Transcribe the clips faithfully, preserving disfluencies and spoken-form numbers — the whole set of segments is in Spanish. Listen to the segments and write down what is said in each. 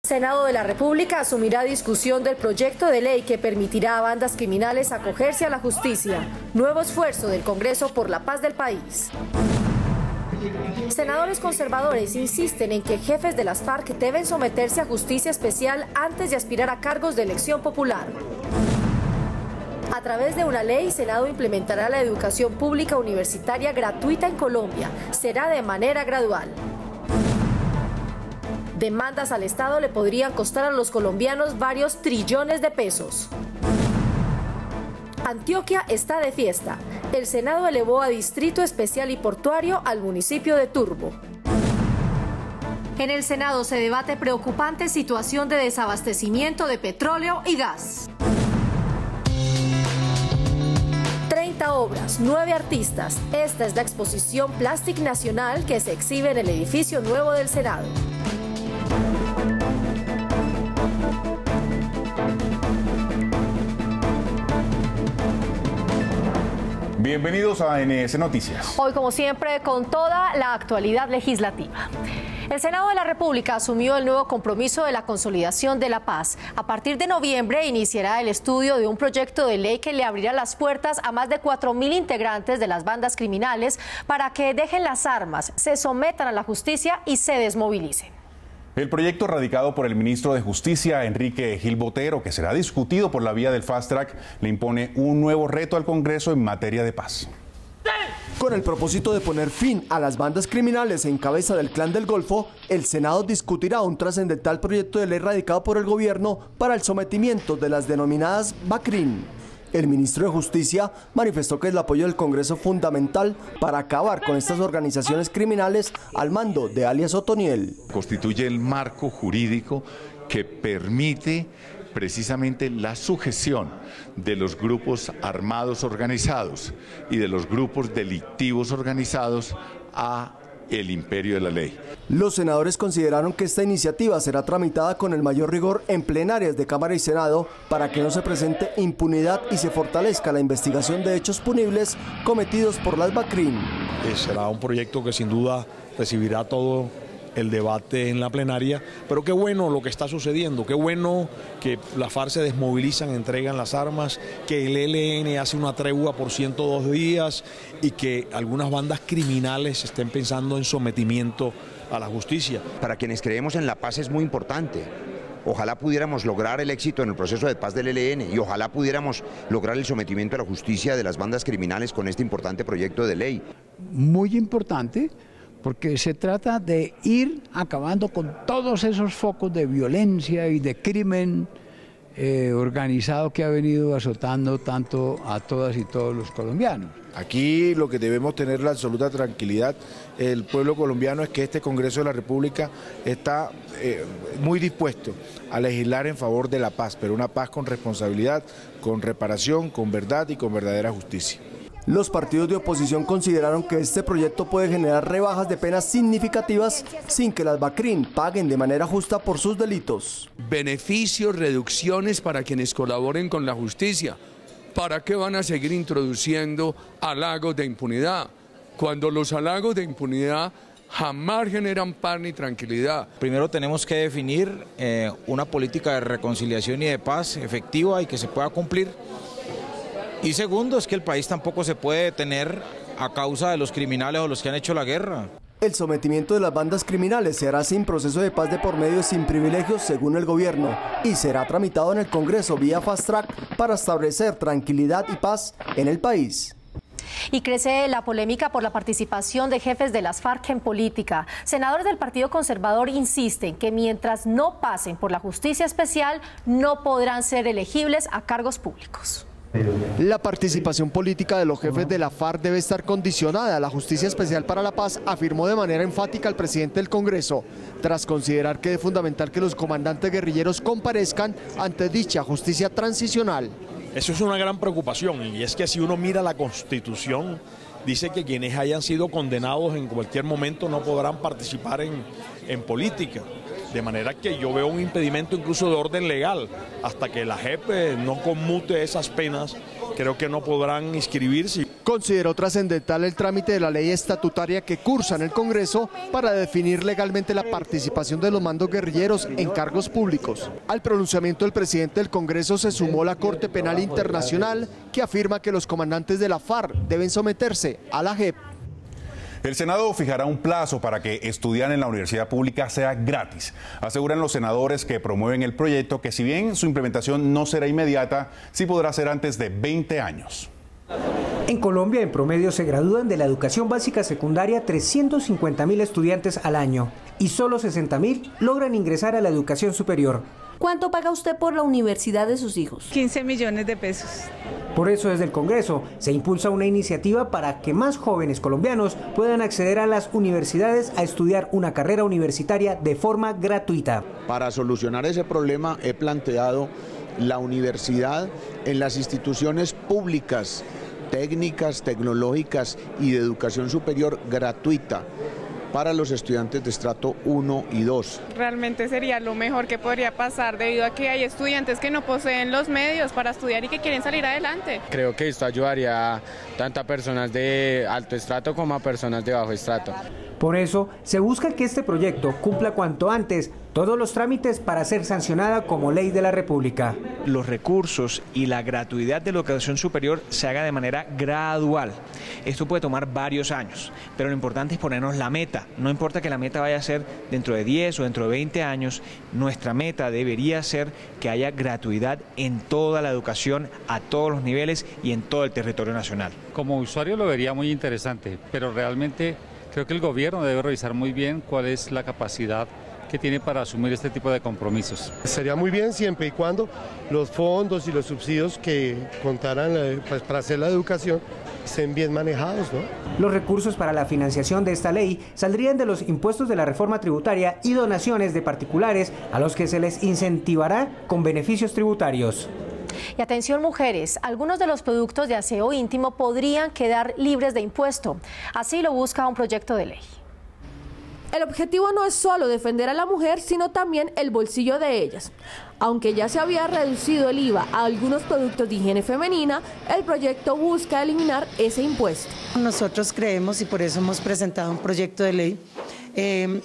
Senado de la República asumirá discusión del proyecto de ley que permitirá a bandas criminales acogerse a la justicia. Nuevo esfuerzo del Congreso por la paz del país. Senadores conservadores insisten en que jefes de las FARC deben someterse a justicia especial antes de aspirar a cargos de elección popular. A través de una ley, Senado implementará la educación pública universitaria gratuita en Colombia. Será de manera gradual. Demandas al Estado le podrían costar a los colombianos varios trillones de pesos. Antioquia está de fiesta. El Senado elevó a Distrito Especial y Portuario al municipio de Turbo. En el Senado se debate preocupante situación de desabastecimiento de petróleo y gas. treinta obras, nueve artistas. Esta es la exposición Plastic Nacional que se exhibe en el edificio nuevo del Senado. Bienvenidos a N S Noticias. Hoy, como siempre, con toda la actualidad legislativa. El Senado de la República asumió el nuevo compromiso de la consolidación de la paz. A partir de noviembre iniciará el estudio de un proyecto de ley que le abrirá las puertas a más de cuatro mil integrantes de las bandas criminales para que dejen las armas, se sometan a la justicia y se desmovilicen. El proyecto radicado por el ministro de Justicia, Enrique Gil Botero, que será discutido por la vía del Fast Track, le impone un nuevo reto al Congreso en materia de paz. Con el propósito de poner fin a las bandas criminales en cabeza del Clan del Golfo, el Senado discutirá un trascendental proyecto de ley radicado por el gobierno para el sometimiento de las denominadas BACRIM. El ministro de Justicia manifestó que el apoyo del Congreso es fundamental para acabar con estas organizaciones criminales al mando de alias Otoniel. Constituye el marco jurídico que permite precisamente la sujeción de los grupos armados organizados y de los grupos delictivos organizados a el imperio de la ley. Los senadores consideraron que esta iniciativa será tramitada con el mayor rigor en plenarias de Cámara y Senado para que no se presente impunidad y se fortalezca la investigación de hechos punibles cometidos por las BACRIM. Será un proyecto que sin duda recibirá todo el debate en la plenaria, pero qué bueno lo que está sucediendo, qué bueno que las FARC se desmovilizan, entregan las armas, que el E L N hace una tregua por ciento dos días y que algunas bandas criminales estén pensando en sometimiento a la justicia. Para quienes creemos en la paz es muy importante. Ojalá pudiéramos lograr el éxito en el proceso de paz del E L N y ojalá pudiéramos lograr el sometimiento a la justicia de las bandas criminales con este importante proyecto de ley. Muy importante, porque se trata de ir acabando con todos esos focos de violencia y de crimen eh, organizado que ha venido azotando tanto a todas y todos los colombianos. Aquí lo que debemos tener la absoluta tranquilidad el pueblo colombiano es que este Congreso de la República está eh, muy dispuesto a legislar en favor de la paz, pero una paz con responsabilidad, con reparación, con verdad y con verdadera justicia. Los partidos de oposición consideraron que este proyecto puede generar rebajas de penas significativas sin que las BACRIM paguen de manera justa por sus delitos. Beneficios, reducciones para quienes colaboren con la justicia. ¿Para qué van a seguir introduciendo halagos de impunidad? Cuando los halagos de impunidad jamás generan paz ni tranquilidad. Primero tenemos que definir eh, una política de reconciliación y de paz efectiva y que se pueda cumplir. Y segundo, es que el país tampoco se puede detener a causa de los criminales o los que han hecho la guerra. El sometimiento de las bandas criminales se hará sin proceso de paz de por medio, sin privilegios, según el gobierno, y será tramitado en el Congreso vía Fast Track para establecer tranquilidad y paz en el país. Y crece la polémica por la participación de jefes de las FARC en política. Senadores del Partido Conservador insisten que mientras no pasen por la justicia especial, no podrán ser elegibles a cargos públicos. La participación política de los jefes de la FARC debe estar condicionada a la Justicia Especial para la Paz, afirmó de manera enfática el presidente del Congreso, tras considerar que es fundamental que los comandantes guerrilleros comparezcan ante dicha justicia transicional. Eso es una gran preocupación, y es que si uno mira la Constitución, dice que quienes hayan sido condenados en cualquier momento no podrán participar en, en política. De manera que yo veo un impedimento incluso de orden legal, hasta que la J E P no conmute esas penas creo que no podrán inscribirse. Consideró trascendental el trámite de la ley estatutaria que cursa en el Congreso para definir legalmente la participación de los mandos guerrilleros en cargos públicos. Al pronunciamiento del presidente del Congreso se sumó la Corte Penal Internacional, que afirma que los comandantes de la FARC deben someterse a la J E P. El Senado fijará un plazo para que estudiar en la universidad pública sea gratis. Aseguran los senadores que promueven el proyecto que, si bien su implementación no será inmediata, sí podrá ser antes de veinte años. En Colombia, en promedio, se gradúan de la educación básica secundaria trescientos cincuenta mil estudiantes al año y solo sesenta mil logran ingresar a la educación superior. ¿Cuánto paga usted por la universidad de sus hijos? quince millones de pesos. Por eso, desde el Congreso se impulsa una iniciativa para que más jóvenes colombianos puedan acceder a las universidades a estudiar una carrera universitaria de forma gratuita. Para solucionar ese problema he planteado la universidad en las instituciones públicas, técnicas, tecnológicas y de educación superior gratuita para los estudiantes de estrato uno y dos. Realmente sería lo mejor que podría pasar, debido a que hay estudiantes que no poseen los medios para estudiar y que quieren salir adelante. Creo que esto ayudaría tanto a personas de alto estrato como a personas de bajo estrato. Por eso, se busca que este proyecto cumpla cuanto antes todos los trámites para ser sancionada como ley de la República. Los recursos y la gratuidad de la educación superior se haga de manera gradual. Esto puede tomar varios años, pero lo importante es ponernos la meta. No importa que la meta vaya a ser dentro de diez o dentro de veinte años, nuestra meta debería ser que haya gratuidad en toda la educación, a todos los niveles y en todo el territorio nacional. Como usuario lo vería muy interesante, pero realmente creo que el gobierno debe revisar muy bien cuál es la capacidad que tiene para asumir este tipo de compromisos. Sería muy bien siempre y cuando los fondos y los subsidios que contaran pues, para hacer la educación estén bien manejados, ¿no? Los recursos para la financiación de esta ley saldrían de los impuestos de la reforma tributaria y donaciones de particulares a los que se les incentivará con beneficios tributarios. Y atención, mujeres, algunos de los productos de aseo íntimo podrían quedar libres de impuesto. Así lo busca un proyecto de ley. El objetivo no es solo defender a la mujer, sino también el bolsillo de ellas. Aunque ya se había reducido el I V A a algunos productos de higiene femenina, el proyecto busca eliminar ese impuesto. Nosotros creemos, y por eso hemos presentado un proyecto de ley, eh,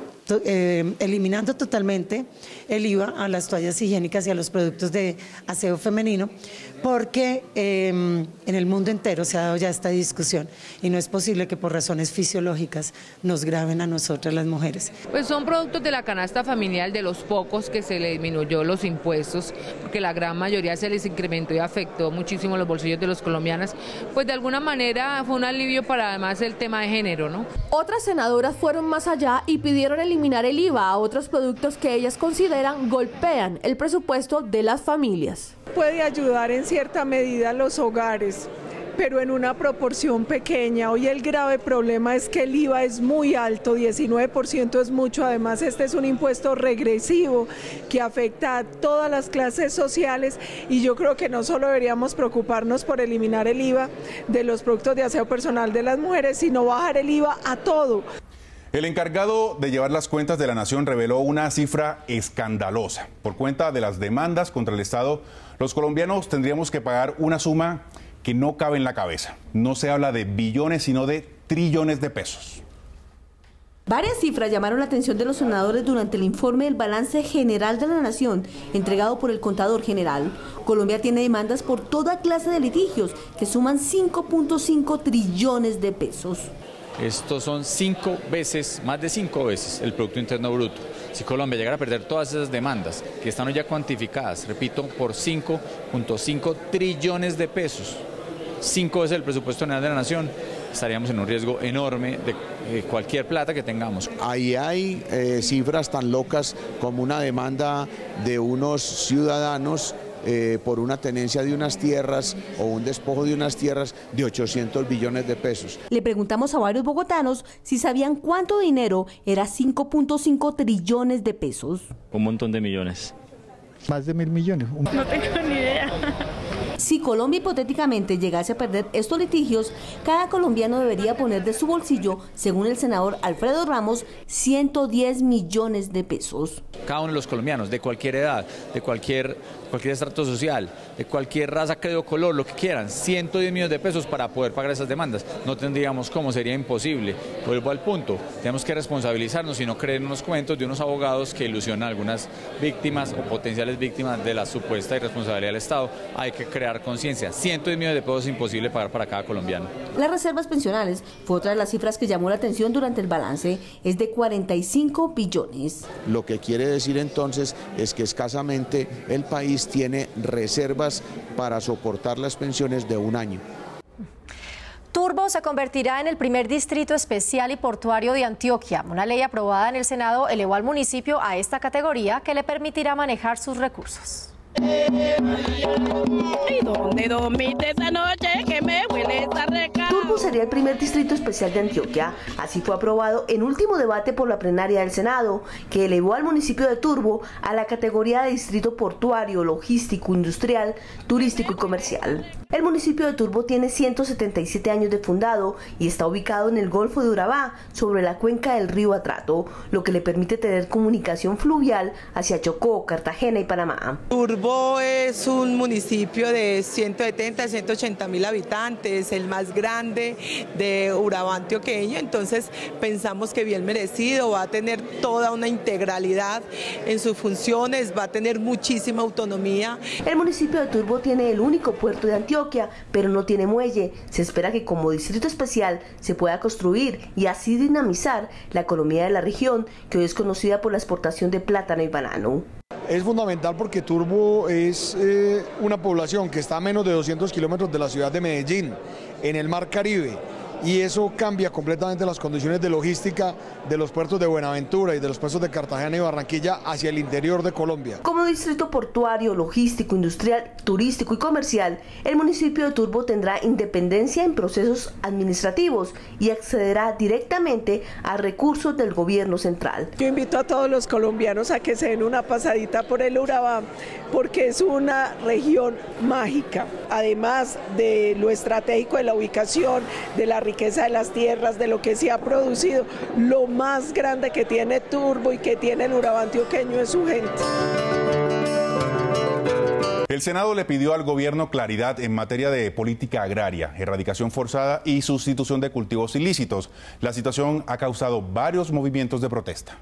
Eh, eliminando totalmente el I V A a las toallas higiénicas y a los productos de aseo femenino, porque eh, en el mundo entero se ha dado ya esta discusión y no es posible que por razones fisiológicas nos graven a nosotras las mujeres. Pues son productos de la canasta familiar, de los pocos que se le disminuyó los impuestos, porque la gran mayoría se les incrementó y afectó muchísimo los bolsillos de los colombianas, pues de alguna manera fue un alivio para además el tema de género, ¿no? Otras senadoras fueron más allá y pidieron eliminar eliminar el I V A a otros productos que ellas consideran golpean el presupuesto de las familias. Puede ayudar en cierta medida a los hogares, pero en una proporción pequeña. Hoy el grave problema es que el I V A es muy alto, diecinueve por ciento es mucho. Además, este es un impuesto regresivo que afecta a todas las clases sociales y yo creo que no solo deberíamos preocuparnos por eliminar el I V A de los productos de aseo personal de las mujeres, sino bajar el I V A a todo. El encargado de llevar las cuentas de la Nación reveló una cifra escandalosa. Por cuenta de las demandas contra el Estado, los colombianos tendríamos que pagar una suma que no cabe en la cabeza. No se habla de billones, sino de trillones de pesos. Varias cifras llamaron la atención de los senadores durante el informe del balance general de la Nación, entregado por el contador general. Colombia tiene demandas por toda clase de litigios, que suman cinco punto cinco trillones de pesos. Estos son cinco veces, más de cinco veces el Producto Interno Bruto. Si Colombia llegara a perder todas esas demandas, que están ya cuantificadas, repito, por cinco punto cinco trillones de pesos, cinco veces el presupuesto general de la Nación, estaríamos en un riesgo enorme de eh, cualquier plata que tengamos. Ahí hay eh, cifras tan locas como una demanda de unos ciudadanos Eh, por una tenencia de unas tierras o un despojo de unas tierras de ochocientos billones de pesos. Le preguntamos a varios bogotanos si sabían cuánto dinero era cinco punto cinco trillones de pesos. Un montón de millones. Más de mil millones. No tengo ni idea. Si Colombia hipotéticamente llegase a perder estos litigios, cada colombiano debería poner de su bolsillo, según el senador Alfredo Ramos, ciento diez millones de pesos. Cada uno de los colombianos, de cualquier edad, de cualquier, cualquier estrato social, de cualquier raza, credo, color, lo que quieran, ciento diez millones de pesos para poder pagar esas demandas. No tendríamos cómo, sería imposible. Vuelvo al punto, tenemos que responsabilizarnos y no creer en unos cuentos de unos abogados que ilusionan a algunas víctimas o potenciales víctimas de la supuesta irresponsabilidad del Estado. Hay que crear conciencia. ciento diez millones de pesos es imposible pagar para cada colombiano. Las reservas pensionales fue otra de las cifras que llamó la atención durante el balance, es de cuarenta y cinco billones. Lo que quiere decir entonces es que escasamente el país tiene reservas para soportar las pensiones de un año. Turbo se convertirá en el primer distrito especial y portuario de Antioquia. Una ley aprobada en el Senado elevó al municipio a esta categoría que le permitirá manejar sus recursos. Turbo sería el primer distrito especial de Antioquia. Así fue aprobado en último debate por la plenaria del Senado, que elevó al municipio de Turbo a la categoría de distrito portuario, logístico, industrial, turístico y comercial. El municipio de Turbo tiene ciento setenta y siete años de fundado y está ubicado en el Golfo de Urabá, sobre la cuenca del río Atrato, lo que le permite tener comunicación fluvial hacia Chocó, Cartagena y Panamá. Turbo es un municipio de ciento setenta, ciento ochenta mil habitantes, el más grande de Urabá antioqueño, entonces pensamos que bien merecido, va a tener toda una integralidad en sus funciones, va a tener muchísima autonomía. El municipio de Turbo tiene el único puerto de Antioquia, pero no tiene muelle. Se espera que como distrito especial se pueda construir y así dinamizar la economía de la región, que hoy es conocida por la exportación de plátano y banano. Es fundamental porque Turbo es eh, una población que está a menos de doscientos kilómetros de la ciudad de Medellín, en el Mar Caribe, y eso cambia completamente las condiciones de logística de los puertos de Buenaventura y de los puertos de Cartagena y Barranquilla hacia el interior de Colombia. Como distrito portuario, logístico, industrial, turístico y comercial, el municipio de Turbo tendrá independencia en procesos administrativos y accederá directamente a recursos del gobierno central. Yo invito a todos los colombianos a que se den una pasadita por el Urabá, porque es una región mágica, además de lo estratégico de la ubicación, de la riqueza de las tierras, de lo que se ha producido. Lo más grande que tiene Turbo y que tiene el Urabá antioqueño es su gente. El Senado le pidió al gobierno claridad en materia de política agraria, erradicación forzada y sustitución de cultivos ilícitos. La situación ha causado varios movimientos de protesta.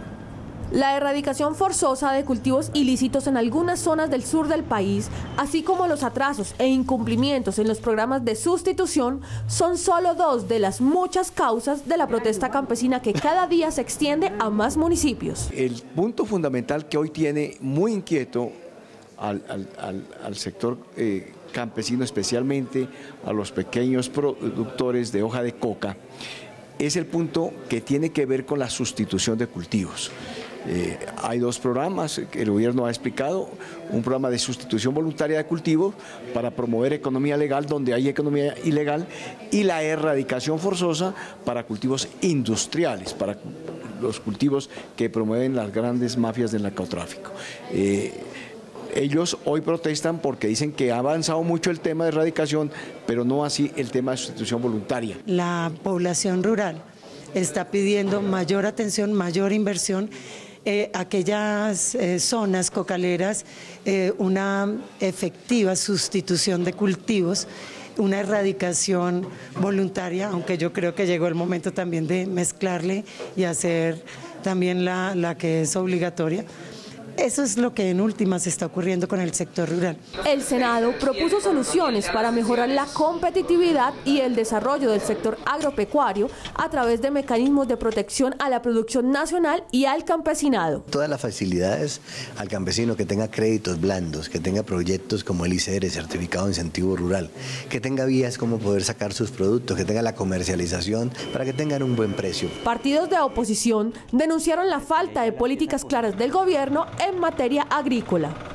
La erradicación forzosa de cultivos ilícitos en algunas zonas del sur del país, así como los atrasos e incumplimientos en los programas de sustitución, son solo dos de las muchas causas de la protesta campesina que cada día se extiende a más municipios. El punto fundamental que hoy tiene muy inquieto al, al, al, al sector eh, campesino, especialmente a los pequeños productores de hoja de coca, es el punto que tiene que ver con la sustitución de cultivos. Eh, hay dos programas que el gobierno ha explicado, un programa de sustitución voluntaria de cultivos para promover economía legal donde hay economía ilegal y la erradicación forzosa para cultivos industriales, para los cultivos que promueven las grandes mafias del narcotráfico. Eh, Ellos hoy protestan porque dicen que ha avanzado mucho el tema de erradicación, pero no así el tema de sustitución voluntaria. La población rural está pidiendo mayor atención, mayor inversión. Eh, aquellas eh, zonas cocaleras, eh, una efectiva sustitución de cultivos, una erradicación voluntaria, aunque yo creo que llegó el momento también de mezclarle y hacer también la, la que es obligatoria. Eso es lo que en últimas está ocurriendo con el sector rural. El Senado propuso soluciones para mejorar la competitividad y el desarrollo del sector agropecuario a través de mecanismos de protección a la producción nacional y al campesinado. Todas las facilidades al campesino, que tenga créditos blandos, que tenga proyectos como el I C R, Certificado de Incentivo Rural, que tenga vías como poder sacar sus productos, que tenga la comercialización para que tengan un buen precio. Partidos de oposición denunciaron la falta de políticas claras del gobierno en materia agrícola.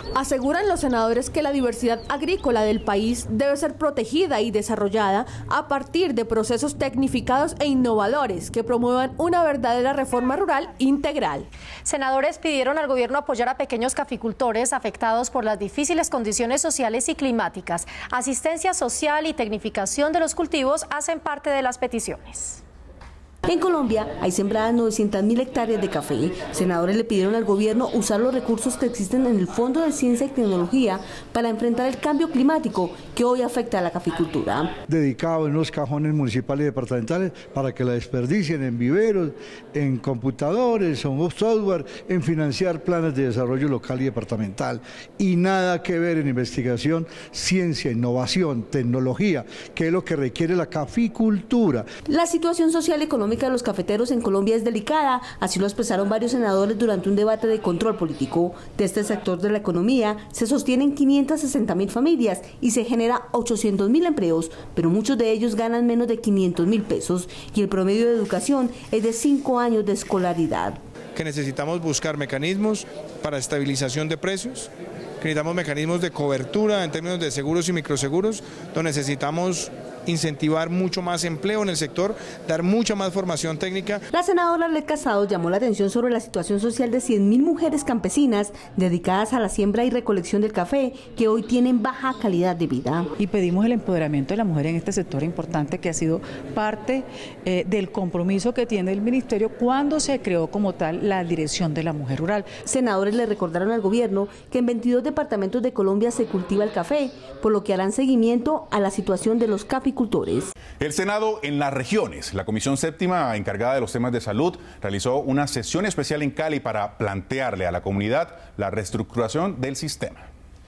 Aseguran los senadores que la diversidad agrícola del país debe ser protegida y desarrollada a partir de procesos tecnificados e innovadores que promuevan una verdadera reforma rural integral. Senadores pidieron al gobierno apoyar a pequeños caficultores afectados por las difíciles condiciones sociales y climáticas. Asistencia social y tecnificación de los cultivos hacen parte de las peticiones. En Colombia hay sembradas novecientas mil hectáreas de café. Senadores le pidieron al gobierno usar los recursos que existen en el Fondo de Ciencia y Tecnología para enfrentar el cambio climático que hoy afecta a la caficultura. Dedicado en los cajones municipales y departamentales para que la desperdicien en viveros, en computadores, en software, en financiar planes de desarrollo local y departamental. Y nada que ver en investigación, ciencia, innovación, tecnología, que es lo que requiere la caficultura. La situación social y económica de los cafeteros en Colombia es delicada, así lo expresaron varios senadores durante un debate de control político. De este sector de la economía se sostienen quinientas sesenta mil familias y se genera ochocientos mil empleos, pero muchos de ellos ganan menos de quinientos mil pesos y el promedio de educación es de cinco años de escolaridad. Que necesitamos buscar mecanismos para estabilización de precios, que necesitamos mecanismos de cobertura en términos de seguros y microseguros, donde necesitamos incentivar mucho más empleo en el sector, dar mucha más formación técnica. La senadora Arlet Casado llamó la atención sobre la situación social de cien mil mujeres campesinas dedicadas a la siembra y recolección del café, que hoy tienen baja calidad de vida. Y pedimos el empoderamiento de la mujer en este sector importante que ha sido parte eh, del compromiso que tiene el ministerio cuando se creó como tal la Dirección de la Mujer Rural. Senadores le recordaron al gobierno que en veintidós departamentos de Colombia se cultiva el café, por lo que harán seguimiento a la situación de los caficultores. El Senado en las regiones. La Comisión Séptima, encargada de los temas de salud, realizó una sesión especial en Cali para plantearle a la comunidad la reestructuración del sistema.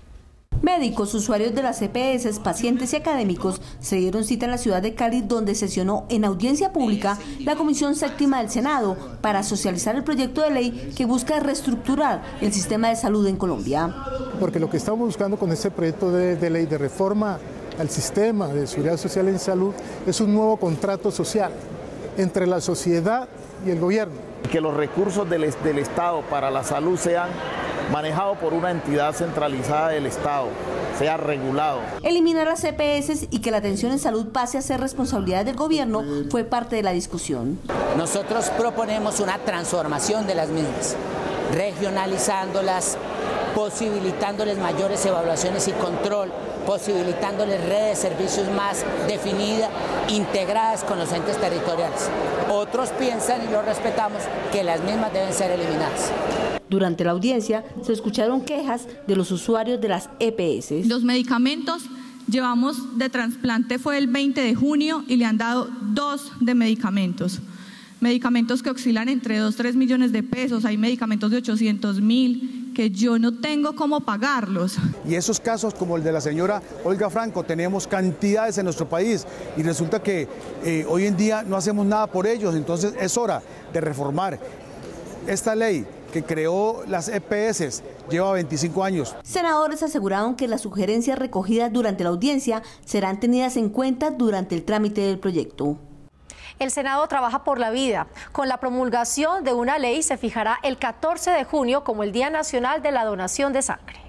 Médicos, usuarios de las E P S, pacientes y académicos se dieron cita en la ciudad de Cali, donde sesionó en audiencia pública la Comisión Séptima del Senado para socializar el proyecto de ley que busca reestructurar el sistema de salud en Colombia. Porque lo que estamos buscando con este proyecto de, de ley de reforma al sistema de seguridad social en salud es un nuevo contrato social entre la sociedad y el gobierno. Que los recursos del, del Estado para la salud sean manejados por una entidad centralizada del Estado, sea regulado. Eliminar las E P S y que la atención en salud pase a ser responsabilidad del gobierno fue parte de la discusión. Nosotros proponemos una transformación de las mismas, regionalizándolas, posibilitándoles mayores evaluaciones y control, posibilitándoles redes de servicios más definidas, integradas con los entes territoriales. Otros piensan, y lo respetamos, que las mismas deben ser eliminadas. Durante la audiencia se escucharon quejas de los usuarios de las E P S. Los medicamentos llevamos de trasplante fue el veinte de junio y le han dado dos de medicamentos. Medicamentos que oscilan entre dos, tres millones de pesos, hay medicamentos de ochocientos mil que yo no tengo cómo pagarlos. Y esos casos como el de la señora Olga Franco, tenemos cantidades en nuestro país y resulta que eh, hoy en día no hacemos nada por ellos, entonces es hora de reformar esta ley que creó las E P S, lleva veinticinco años. Senadores aseguraron que las sugerencias recogidas durante la audiencia serán tenidas en cuenta durante el trámite del proyecto. El Senado trabaja por la vida. Con la promulgación de una ley se fijará el catorce de junio como el Día Nacional de la Donación de Sangre.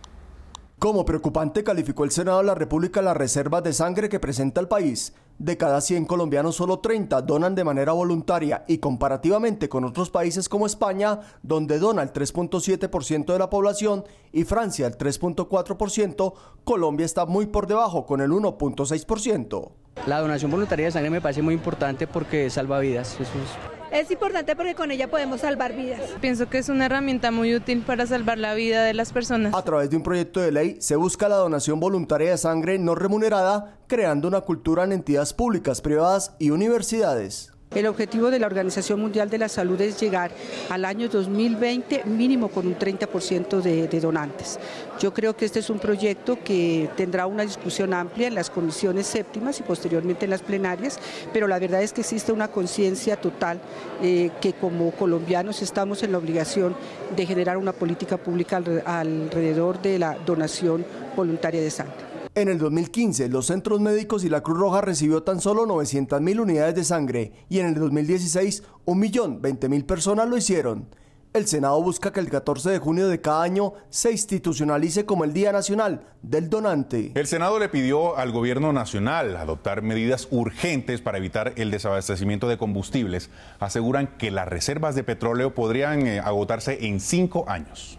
Como preocupante calificó el Senado de la República las reservas de sangre que presenta el país. De cada cien colombianos, solo treinta donan de manera voluntaria y comparativamente con otros países como España, donde dona el tres punto siete por ciento de la población y Francia el tres punto cuatro por ciento, Colombia está muy por debajo con el uno punto seis por ciento. La donación voluntaria de sangre me parece muy importante porque salva vidas. Eso es... Es importante porque con ella podemos salvar vidas. Pienso que es una herramienta muy útil para salvar la vida de las personas. A través de un proyecto de ley se busca la donación voluntaria de sangre no remunerada, creando una cultura en entidades públicas, privadas y universidades. El objetivo de la Organización Mundial de la Salud es llegar al año dos mil veinte mínimo con un treinta por ciento de, de donantes. Yo creo que este es un proyecto que tendrá una discusión amplia en las comisiones séptimas y posteriormente en las plenarias, pero la verdad es que existe una conciencia total eh, que como colombianos estamos en la obligación de generar una política pública alrededor de la donación voluntaria de sangre. En el dos mil quince, los centros médicos y la Cruz Roja recibió tan solo novecientas mil unidades de sangre y en el dos mil dieciséis, un millón veinte mil personas lo hicieron. El Senado busca que el catorce de junio de cada año se institucionalice como el Día Nacional del Donante. El Senado le pidió al gobierno nacional adoptar medidas urgentes para evitar el desabastecimiento de combustibles. Aseguran que las reservas de petróleo podrían eh, agotarse en cinco años.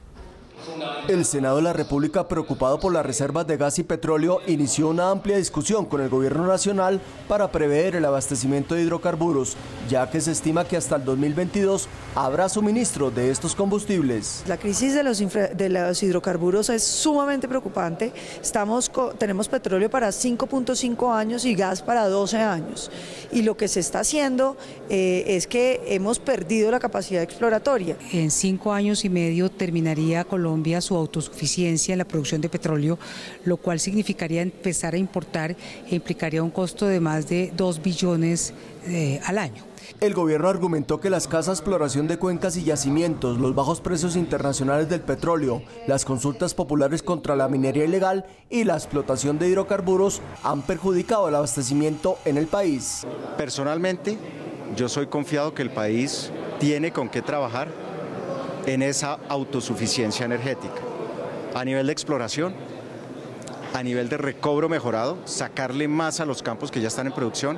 El Senado de la República, preocupado por las reservas de gas y petróleo, inició una amplia discusión con el gobierno nacional para prever el abastecimiento de hidrocarburos, ya que se estima que hasta el dos mil veintidós habrá suministro de estos combustibles. La crisis de los, infra, de los hidrocarburos es sumamente preocupante. Estamos, tenemos petróleo para cinco punto cinco años y gas para doce años. Y lo que se está haciendo eh, es que hemos perdido la capacidad exploratoria. En cinco años y medio terminaría Colombia su autosuficiencia en la producción de petróleo, lo cual significaría empezar a importar e implicaría un costo de más de dos billones eh, al año. El gobierno argumentó que la escasa exploración de cuencas y yacimientos, los bajos precios internacionales del petróleo, las consultas populares contra la minería ilegal y la explotación de hidrocarburos han perjudicado el abastecimiento en el país. Personalmente, yo soy confiado que el país tiene con qué trabajar en esa autosuficiencia energética, a nivel de exploración, a nivel de recobro mejorado, sacarle más a los campos que ya están en producción,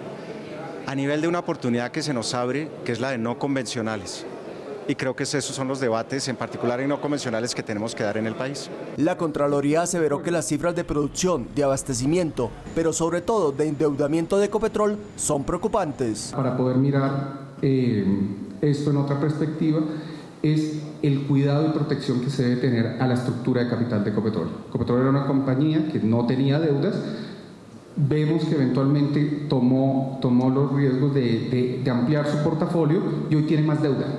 a nivel de una oportunidad que se nos abre, que es la de no convencionales. Y creo que esos son los debates, en particular en no convencionales, que tenemos que dar en el país. La Contraloría aseveró que las cifras de producción, de abastecimiento, pero sobre todo de endeudamiento de Ecopetrol son preocupantes. Para poder mirar eh, esto en otra perspectiva, es el cuidado y protección que se debe tener a la estructura de capital de Ecopetrol. Ecopetrol era una compañía que no tenía deudas. Vemos que eventualmente tomó, tomó los riesgos de, de, de ampliar su portafolio y hoy tiene más deuda.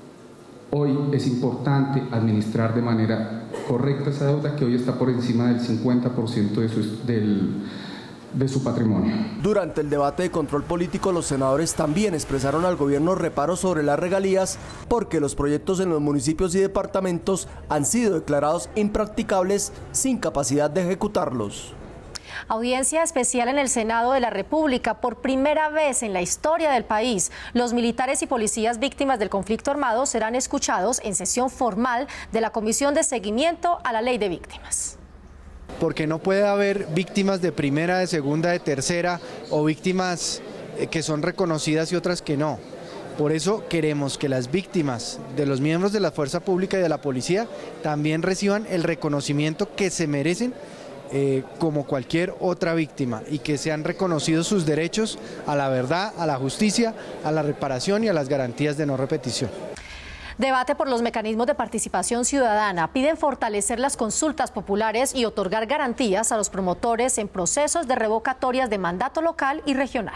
Hoy es importante administrar de manera correcta esa deuda, que hoy está por encima del cincuenta por ciento de su, del, de su patrimonio. Durante el debate de control político, los senadores también expresaron al gobierno reparos sobre las regalías porque los proyectos en los municipios y departamentos han sido declarados impracticables sin capacidad de ejecutarlos. Audiencia especial en el Senado de la República. Por primera vez en la historia del país, los militares y policías víctimas del conflicto armado serán escuchados en sesión formal de la Comisión de Seguimiento a la Ley de Víctimas. Porque no puede haber víctimas de primera, de segunda, de tercera o víctimas que son reconocidas y otras que no. Por eso queremos que las víctimas de los miembros de la Fuerza Pública y de la Policía también reciban el reconocimiento que se merecen eh, como cualquier otra víctima y que sean reconocidos sus derechos a la verdad, a la justicia, a la reparación y a las garantías de no repetición. Debate por los mecanismos de participación ciudadana. Piden fortalecer las consultas populares y otorgar garantías a los promotores en procesos de revocatorias de mandato local y regional.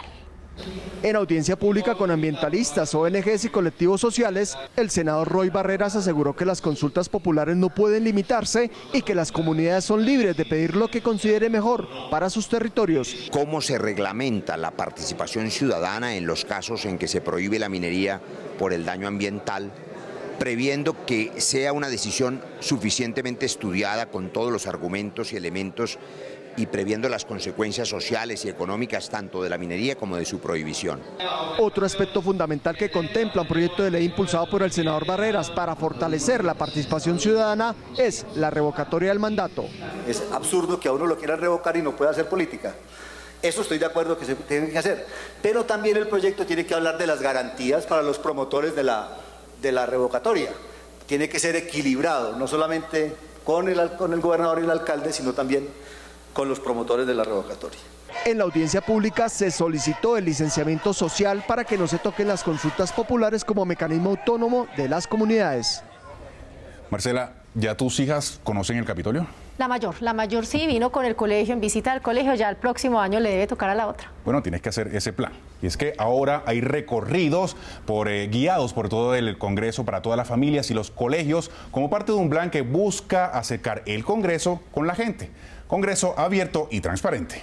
En audiencia pública con ambientalistas, O N Ges y colectivos sociales, el senador Roy Barreras aseguró que las consultas populares no pueden limitarse y que las comunidades son libres de pedir lo que considere mejor para sus territorios. ¿Cómo se reglamenta la participación ciudadana en los casos en que se prohíbe la minería por el daño ambiental, previendo que sea una decisión suficientemente estudiada con todos los argumentos y elementos y previendo las consecuencias sociales y económicas tanto de la minería como de su prohibición? Otro aspecto fundamental que contempla un proyecto de ley impulsado por el senador Barreras para fortalecer la participación ciudadana es la revocatoria del mandato. Es absurdo que a uno lo quiera revocar y no pueda hacer política. Eso estoy de acuerdo que se tiene que hacer. Pero también el proyecto tiene que hablar de las garantías para los promotores de la, de la revocatoria. Tiene que ser equilibrado, no solamente con el, con el gobernador y el alcalde, sino también con los promotores de la revocatoria. En la audiencia pública se solicitó el licenciamiento social para que no se toquen las consultas populares como mecanismo autónomo de las comunidades. Marcela, ¿ya tus hijas conocen el Capitolio? La mayor, la mayor sí vino con el colegio en visita al colegio, ya el próximo año le debe tocar a la otra. Bueno, tienes que hacer ese plan. Y es que ahora hay recorridos por, eh, guiados por todo el Congreso para todas las familias y los colegios como parte de un plan que busca acercar el Congreso con la gente. Congreso abierto y transparente.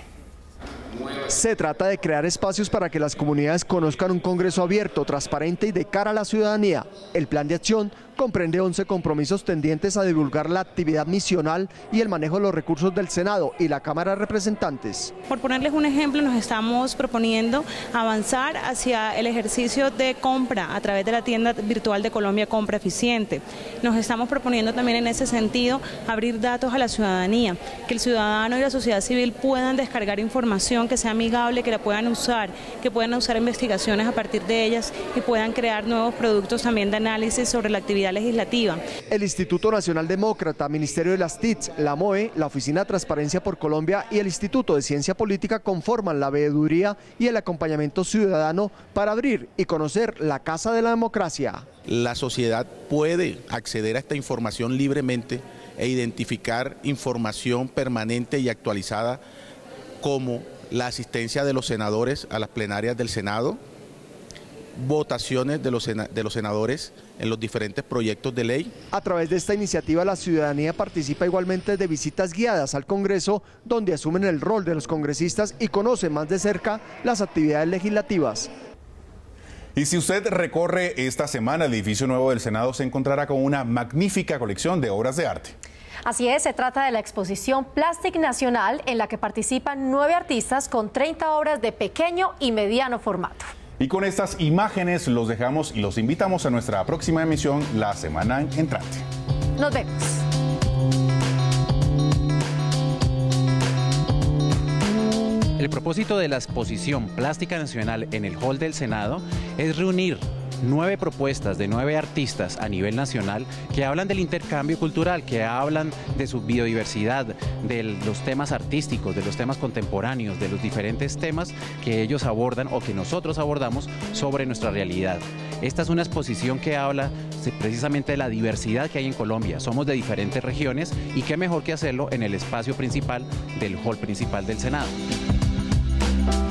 Se trata de crear espacios para que las comunidades conozcan un Congreso abierto, transparente y de cara a la ciudadanía. El plan de acción comprende once compromisos tendientes a divulgar la actividad misional y el manejo de los recursos del Senado y la Cámara de Representantes. Por ponerles un ejemplo, nos estamos proponiendo avanzar hacia el ejercicio de compra a través de la tienda virtual de Colombia Compra Eficiente. Nos estamos proponiendo también en ese sentido abrir datos a la ciudadanía, que el ciudadano y la sociedad civil puedan descargar información que sea amigable, que la puedan usar, que puedan usar investigaciones a partir de ellas y puedan crear nuevos productos también de análisis sobre la actividad legislativa. El Instituto Nacional Demócrata, Ministerio de las T I C, la M O E, la Oficina de Transparencia por Colombia y el Instituto de Ciencia Política conforman la veeduría y el acompañamiento ciudadano para abrir y conocer la Casa de la Democracia. La sociedad puede acceder a esta información libremente e identificar información permanente y actualizada como la asistencia de los senadores a las plenarias del Senado, votaciones de los, de los senadores en los diferentes proyectos de ley. A través de esta iniciativa la ciudadanía participa igualmente de visitas guiadas al Congreso, donde asumen el rol de los congresistas y conocen más de cerca las actividades legislativas. Y si usted recorre esta semana el edificio nuevo del Senado, se encontrará con una magnífica colección de obras de arte. Así es, se trata de la exposición Plastic Nacional, en la que participan nueve artistas con treinta obras de pequeño y mediano formato. Y con estas imágenes los dejamos y los invitamos a nuestra próxima emisión la semana entrante. Nos vemos. El propósito de la exposición Plástica Nacional en el Hall del Senado es reunir nueve propuestas de nueve artistas a nivel nacional que hablan del intercambio cultural, que hablan de su biodiversidad, de los temas artísticos, de los temas contemporáneos, de los diferentes temas que ellos abordan o que nosotros abordamos sobre nuestra realidad. Esta es una exposición que habla precisamente de la diversidad que hay en Colombia. Somos de diferentes regiones y qué mejor que hacerlo en el espacio principal del hall principal del Senado.